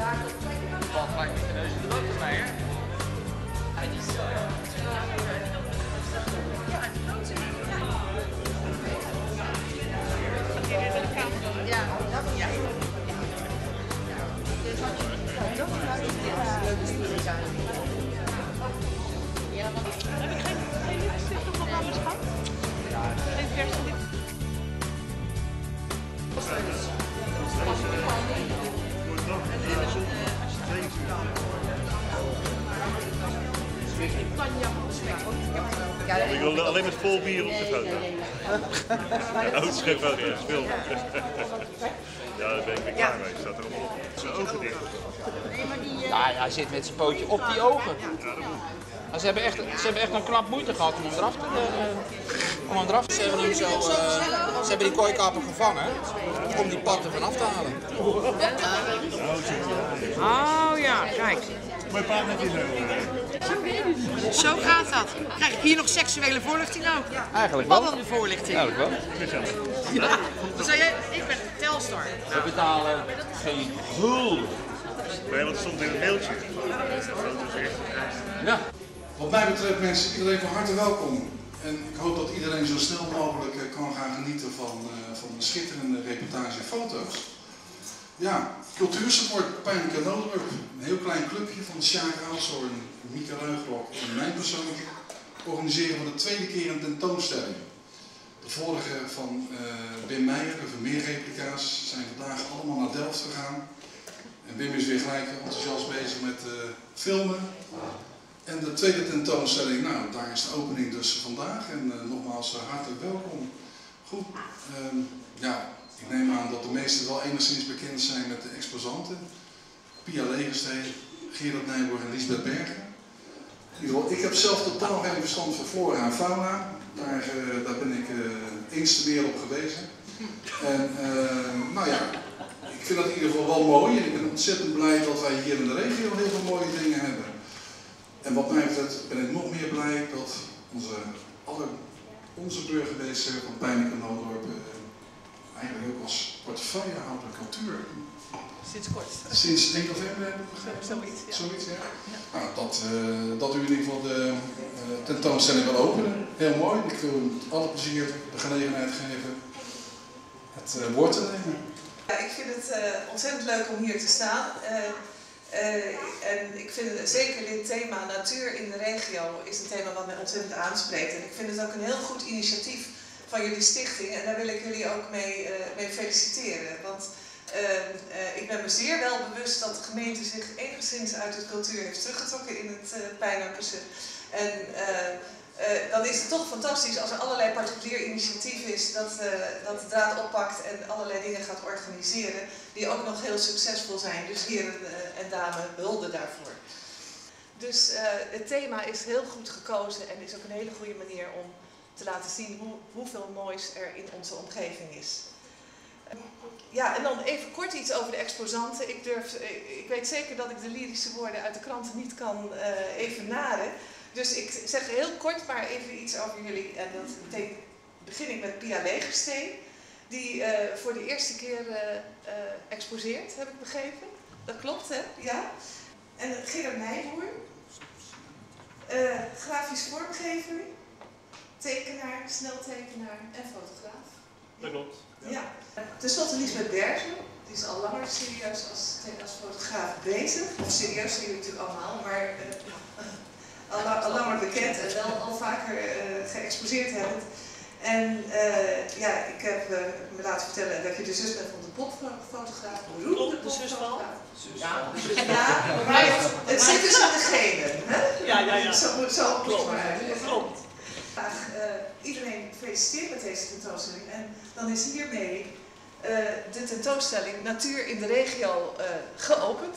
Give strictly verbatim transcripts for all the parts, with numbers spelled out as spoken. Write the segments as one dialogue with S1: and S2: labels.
S1: Valt gelijk met de neus in de boter mee, hè? Ja, ja.
S2: Heb ik geen, geen lipstift of nog anders gehad? Geen verse lip.
S3: Ja, ik wil alleen met vol bier op de foto. Ja, oh, het is geen foto, ja, speel. Ja, daar ben ik weer klaar mee. Staat er allemaal op. Zijn ogen dicht.
S1: Ja, hij zit met zijn pootje op die ogen. Maar ze hebben echt, ze hebben echt een knap moeite gehad om hem eraf te... Uh, om hem eraf te... Ze hebben hem zo... Uh, ze hebben die kooikaper gevangen om die pad ervan af te halen.
S2: Oh ja, kijk.
S3: Mijn paard met die
S2: Zo gaat dat. Krijg ik hier nog seksuele voorlichting ook?
S1: Eigenlijk wel.
S2: Wat een voorlichting.
S1: Eigenlijk wel.
S2: Ja. Dan zei jij, ik ben Telstar.
S1: We betalen geen gulden.
S3: Nee, want het stond in een mailtje.
S1: Ja.
S4: Wat mij betreft mensen, iedereen van harte welkom. En ik hoop dat iedereen zo snel mogelijk kan gaan genieten van, uh, van een schitterende reportage en foto's. Ja, cultuursupport Pijnlijke Noodruk. Een heel klein clubje van Sjaak Aalshoorn, Mieke Ruigrok en mijn persoonlijk organiseren voor de tweede keer een tentoonstelling. De vorige van uh, Wim Meijer, de Vermeer-replica's, zijn vandaag allemaal naar Delft gegaan. En Wim is weer gelijk enthousiast bezig met uh, filmen. En de tweede tentoonstelling, nou, daar is de opening dus vandaag. En uh, nogmaals uh, hartelijk welkom. Goed, uh, ja, ik neem aan dat de meesten wel enigszins bekend zijn met de exposanten. Pia Legerstee, Gerard Nijboer en Liesbeth Bergen. In ieder geval, ik heb zelf totaal geen verstand van flora en fauna. Daar, uh, daar ben ik uh, eens te meer op gewezen. En uh, nou ja, ik vind dat in ieder geval wel mooi. En ik ben ontzettend blij dat wij hier in de regio heel veel mooie dingen hebben. En wat mij betreft ben ik nog meer blij dat onze, alle, onze burgemeester van Pijnlijke Noodruk uh, eigenlijk ook als portefeuillehouder cultuur.
S2: Sinds kort.
S4: Sinds één november hebben we begrepen?
S2: Zoiets, ja.
S4: Zoiets, ja. Ja. Nou, dat, uh, dat u in ieder geval de uh, tentoonstelling wil openen. Heel mooi. Ik wil u met alle plezier de gelegenheid geven het uh, woord te nemen.
S5: Ja, ik vind het uh, ontzettend leuk om hier te staan. Uh, Uh, en ik vind het, zeker dit thema natuur in de regio is een thema wat mij ontzettend aanspreekt. En ik vind het ook een heel goed initiatief van jullie stichting en daar wil ik jullie ook mee, uh, mee feliciteren. Want uh, uh, ik ben me zeer wel bewust dat de gemeente zich enigszins uit de cultuur heeft teruggetrokken in het uh, Pijnakkerse. En uh, Uh, dan is het toch fantastisch als er allerlei particulier initiatief is dat, uh, dat de draad oppakt en allerlei dingen gaat organiseren die ook nog heel succesvol zijn. Dus heren uh, en dames, hulde daarvoor. Dus uh, het thema is heel goed gekozen en is ook een hele goede manier om te laten zien hoe, hoeveel moois er in onze omgeving is. Uh, ja, en dan even kort iets over de exposanten. Ik, durf, uh, ik weet zeker dat ik de lyrische woorden uit de kranten niet kan uh, evenaren. Dus ik zeg heel kort maar even iets over jullie. En dat betekent, begin ik met Pia Legerstee, die uh, voor de eerste keer uh, uh, exposeert, heb ik begrepen. Dat klopt, hè? Ja. En Gerard Nijboer, uh, grafisch vormgever, tekenaar, sneltekenaar en fotograaf.
S3: Dat klopt. Ja.
S5: Ja. Ten slotte Liesbeth Bergen, die is al langer serieus als, als fotograaf bezig. Of serieus zijn jullie natuurlijk allemaal, maar uh, Al, al langer bekend en wel al vaker uh, geëxposeerd hebben. En uh, ja, ik heb uh, me laten vertellen dat je de zus bent van de popfotograaf, beroemde
S2: de zus van?
S5: Ja, ja, maar het zit dus in de genen, hè?
S2: Ja, ja, ja.
S5: Zo, zo klopt maar uit.
S2: Klopt.
S5: Graag uh, iedereen gefeliciteerd met deze tentoonstelling. En dan is hiermee uh, de tentoonstelling Natuur in de regio uh, geopend.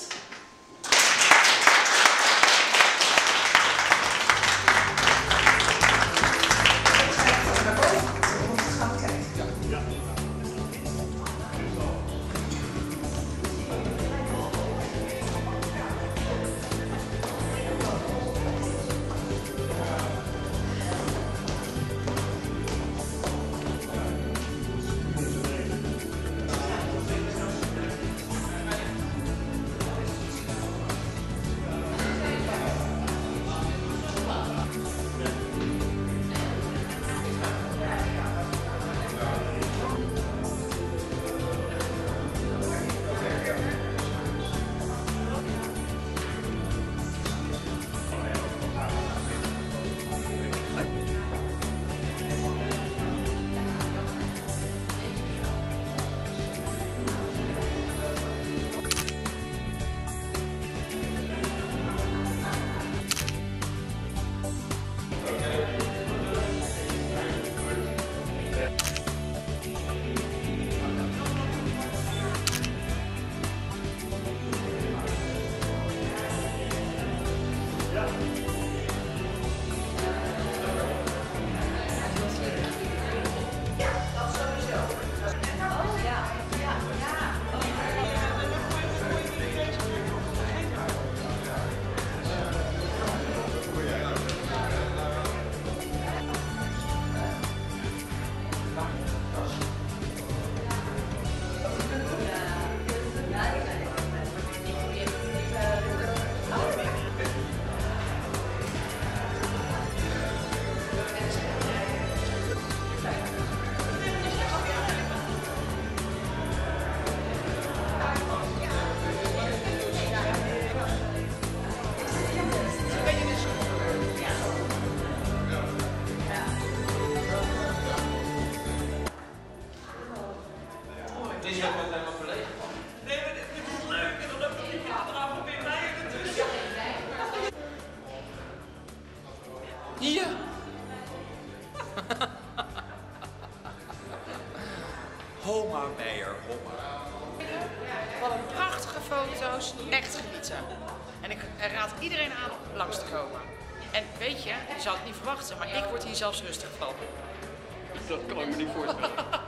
S6: was echt genieten. En ik raad iedereen aan om langs te komen. En weet je, je zou het niet verwachten, maar ik word hier zelfs rustig van.
S7: Dat kan ik me niet voorstellen.